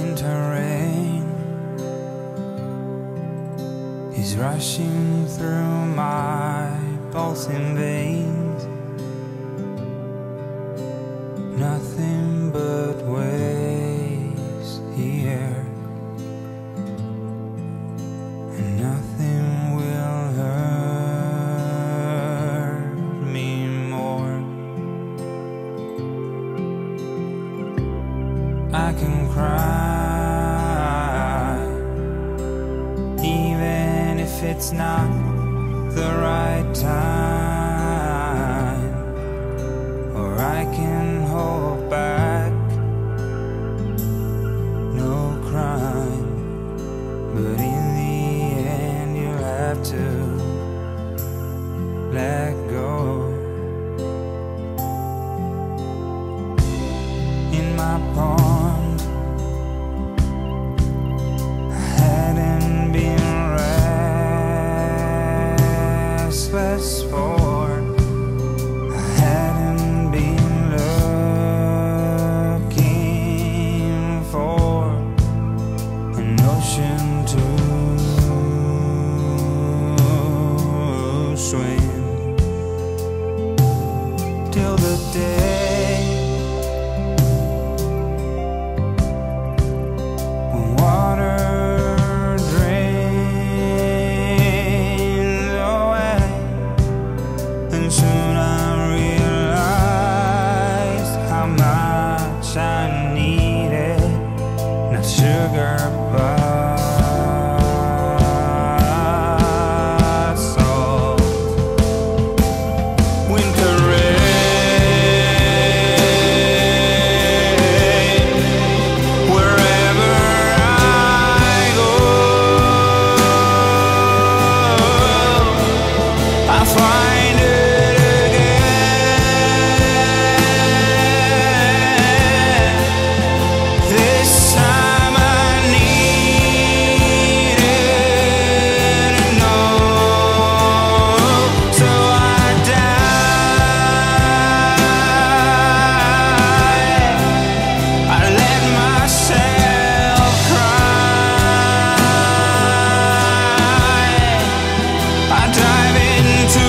winter rain is rushing through my pulsing veins. Nothing but waves here, and nothing will hurt me more. I can cry even if it's not the right time, or I can hold back, no crime, but in the end you'll have to let go. In my pond, I hadn't been restless for, I hadn't been looking for an ocean to swim, till the day when water drains away, and soon I realized how much I needed not sugar but salt. Winter rain, wherever I go, I find it again. This time I needed to know, so I died. I let myself cry. I dive into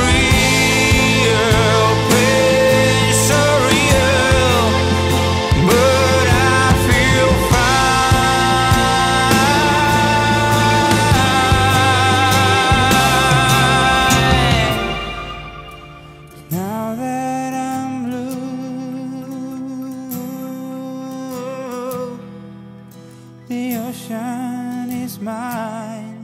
real pain, so real, but I feel fine. Now that I'm blue, the ocean is mine.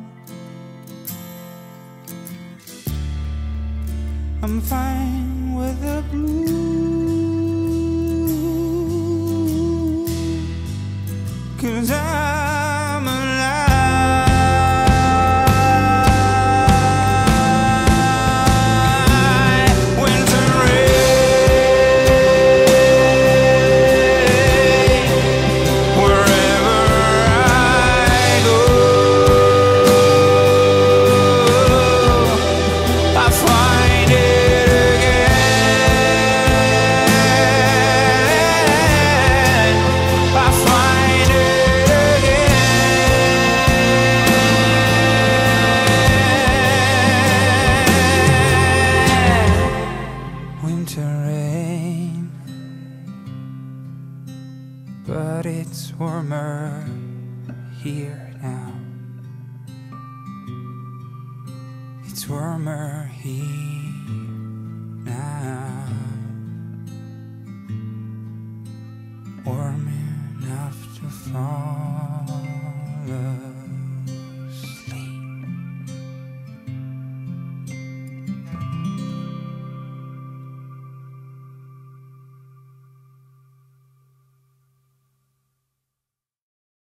I'm fine with the blue, 'cause I'm alive. Winter rain, wherever I go, I find it again. I find it again. Winter rain, but it's warmer here now. It's warmer here now, warm enough to fall.